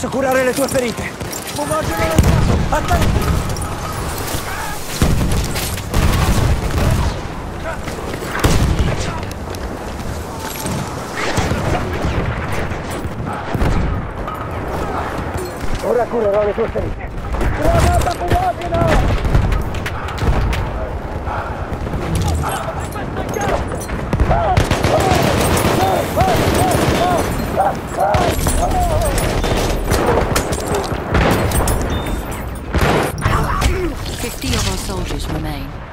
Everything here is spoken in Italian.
Posso curare le tue ferite. Fumogeno lanciato! Attenti! Ora curerò le tue ferite. Granata fumogena! Fifty of our soldiers remain.